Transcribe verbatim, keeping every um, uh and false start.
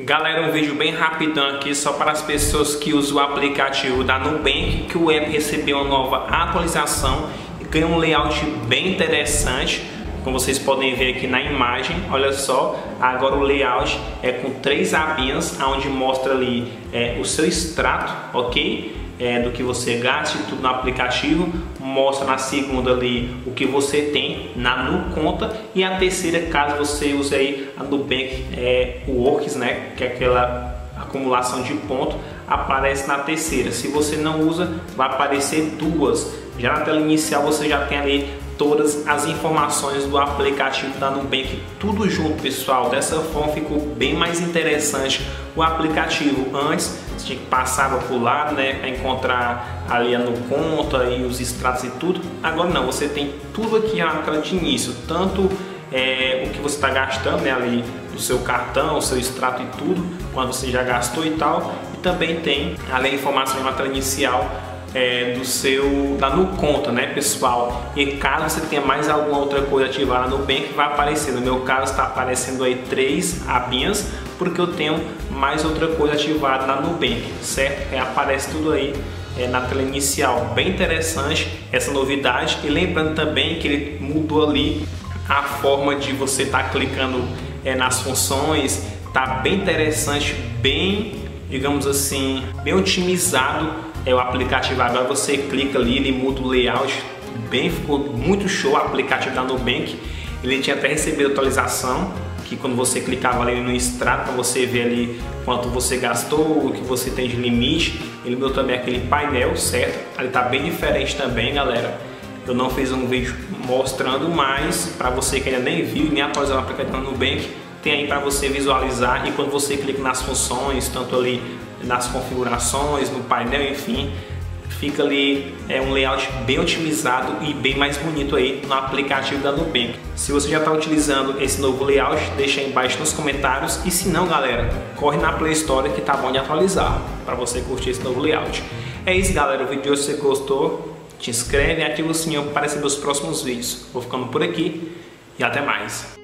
Galera, um vídeo bem rapidão aqui só para as pessoas que usam o aplicativo da Nubank, que o app recebeu uma nova atualização e ganhou um layout bem interessante, como vocês podem ver aqui na imagem. Olha só, agora o layout é com três abinhas, onde mostra ali é, o seu extrato, ok? É, do que você gasta e tudo no aplicativo, mostra na segunda ali o que você tem na NuConta, e a terceira, caso você use aí a Nubank é, Works, né, que é aquela acumulação de ponto, aparece na terceira. Se você não usa, vai aparecer duas. Já na tela inicial você já tem ali todas as informações do aplicativo da Nubank, tudo junto, pessoal. Dessa forma ficou bem mais interessante o aplicativo. Antes você tinha que passar por lado, né, para encontrar ali a NuConta e os extratos e tudo. Agora não, você tem tudo aqui na tela de início, tanto é, o que você está gastando, né, ali do seu cartão, o seu extrato e tudo, quando você já gastou e tal, e também tem ali a informação na tela inicial É, do seu da NuConta, né, pessoal? E caso você tenha mais alguma outra coisa ativada no Nubank, vai aparecer. No meu caso está aparecendo aí três abinhas, porque eu tenho mais outra coisa ativada na Nubank, certo? É, aparece tudo aí é, na tela inicial. Bem interessante essa novidade. E lembrando também que ele mudou ali a forma de você estar tá clicando é, nas funções. Tá bem interessante, bem, digamos assim, bem otimizado. É o aplicativo. Agora você clica ali, ele muda o layout, bem, ficou muito show o aplicativo da Nubank. Ele tinha até recebido atualização, que quando você clicava ali no extrato, para você ver ali quanto você gastou, o que você tem de limite. Ele mudou também aquele painel, certo? Ele tá bem diferente também, galera. Eu não fiz um vídeo mostrando, mas para você que ainda nem viu, nem atualizou o aplicativo da Nubank, tem aí para você visualizar. E quando você clica nas funções, tanto ali nas configurações, no painel, enfim, fica ali é um layout bem otimizado e bem mais bonito aí no aplicativo da Nubank. Se você já está utilizando esse novo layout, deixa aí embaixo nos comentários, e se não, galera, corre na Play Store que tá bom de atualizar para você curtir esse novo layout. É isso, galera, o vídeo de hoje, se você gostou, te inscreve e ativa o sininho para receber os próximos vídeos. Vou ficando por aqui e até mais.